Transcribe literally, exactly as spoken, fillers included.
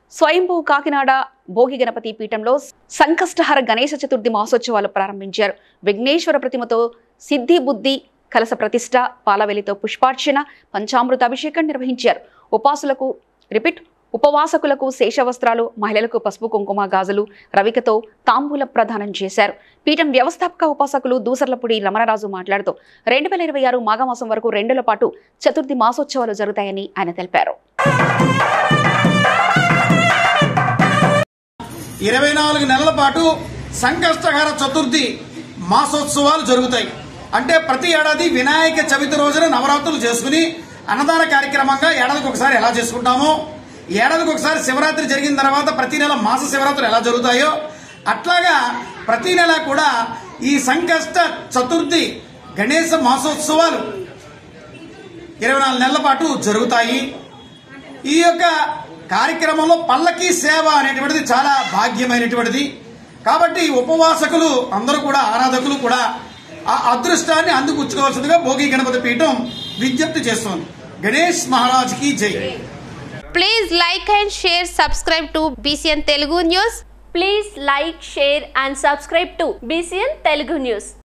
స్వయంభూ కాకినాడ భోగి గణపతి పీఠంలో సంకష్టహర గణేశ చతుర్థి మాసోత్సవాలు ప్రారంభించారు. విఘ్నేశ్వర ప్రతిమతో సిద్ధి బుద్ధి కలస ప్రతిష్ట, పాలవెలితో పుష్పార్చన, పంచామృత అభిషేకం నిర్వహించారు. ఉపాసులకు రిపీట్ ఉపవాసకులకు శేషవస్త్రాలు, మహిళలకు పసుపు కుంకుమ గాజులు, రవికతో తాంబూల ప్రదానం చేశారు. పీఠం వ్యవస్థాపక ఉపాసకులు దూసర్లపూడి రమణరాజు మాట్లాడుతూ రెండు వేల ఇరవై ఆరు మాఘమాసం వరకు రెండుల పాటు చతుర్థి మాసోత్సవాలు జరుగుతాయని ఆయన తెలిపారు. ఇరవై నాలుగు నెలల పాటు సంకష్టహర చతుర్థి మాసోత్సవాలు జరుగుతాయి. అంటే ప్రతి ఏడాది వినాయక చవితి రోజున నవరాత్రులు చేసుకుని అన్నదాన కార్యక్రమంగా ఏడాదికి ఒకసారి ఎలా చేసుకుంటామో, ఏడాదికి ఒకసారి శివరాత్రి జరిగిన తర్వాత ప్రతి నెల మాస శివరాత్రులు ఎలా జరుగుతాయో అట్లాగా ప్రతి నెల కూడా ఈ సంకష్ట చతుర్థి గణేశ మాసోత్సవాలు ఇరవై నాలుగు నెలల పాటు జరుగుతాయి. ఈ యొక్క కార్యక్రమంలో పల్లకి సేవ అనేటువంటిది చాలా భాగ్యమైనటువంటిది. కాబట్టి ఉపవాసకులు అందరూ కూడా ఆరాధకులు కూడా ఆ అదృష్టాన్ని అందుకుచ్చుకోవాల్సిందిగా భోగి గణపతి పీఠం విజ్ఞప్తి చేస్తోంది. గణేష్ మహారాజ్ కి జై. Please like and share, subscribe to B C N Telugu News. Please like, share and subscribe to B C N Telugu News.